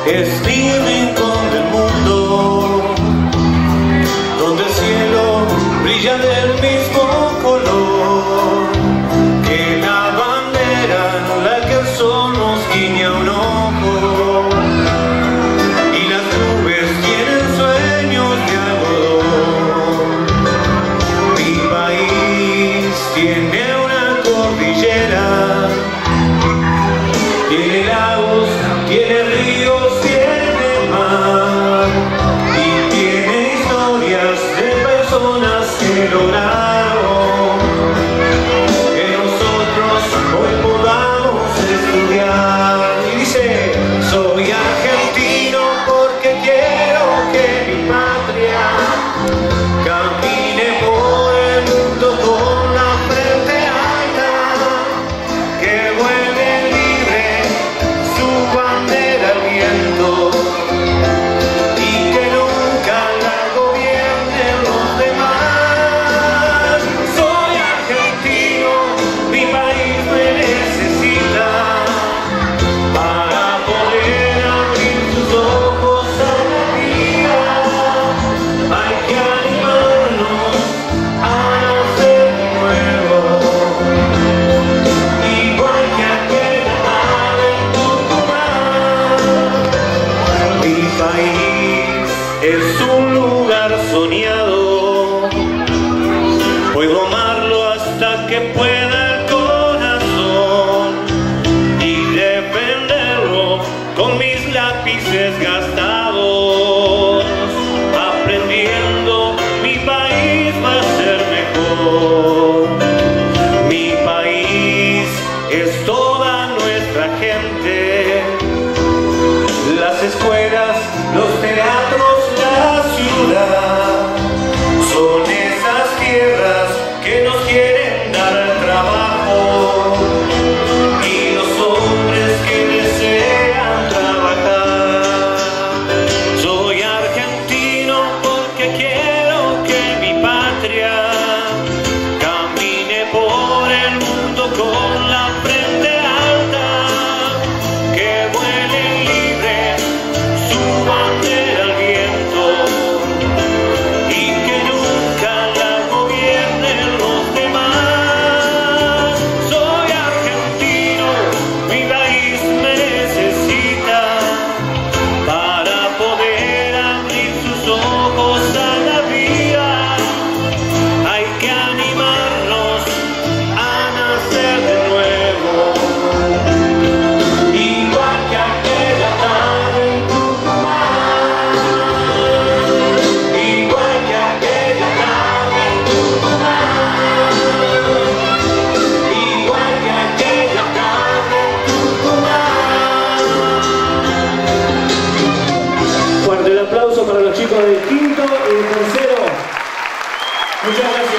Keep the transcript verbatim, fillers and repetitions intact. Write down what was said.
es mi rincón del mundo, donde el cielo brilla del mismo color que la bandera en la que el sol nos guiña un ojo, y las nubes tienen sueños de algodón. Mi país tiene una cordillera, tiene lagos, tiene ríos, tiene mar, y tiene historias de personas que lograron que nosotros hoy podamos estudiar. Y dice: soy argentino porque quiero que mi patria camine por el mundo con la frente alta, que vuele libre su bandera al viento y que nunca la gobiernen los demás. Soy argentino, mi país me necesita para poder abrir sus ojos a la vida. Hay que animarnos a nacer de nuevo, igual que aquella nave en Tucumán. Mi país es un lugar soñado, puedo amarlo hasta que pueda el corazón y defenderlo con mis lápices gastados. Aprendiendo, mi país va a ser mejor. Mi país es toda nuestra gente, las escuelas, los teatros, la ciudad, son esas tierras que nos quieren dar trabajo y los hombres que desean trabajar. Soy argentino porque quiero que mi patria camine por el mundo con la frente alta, que vuele libre su bandera al viento y que nunca la gobiernen los demás. Soy argentino, mi país me necesita para poder abrir sus ojos a la vida. Hay que animarnos a nacer de nuevo, igual que aquella tarde en Tucumán, igual que aquella tarde en Tucumán, igual que aquella tarde en Tucumán. Fuerte el aplauso para los chicos del quinto y del tercero. Muchas gracias.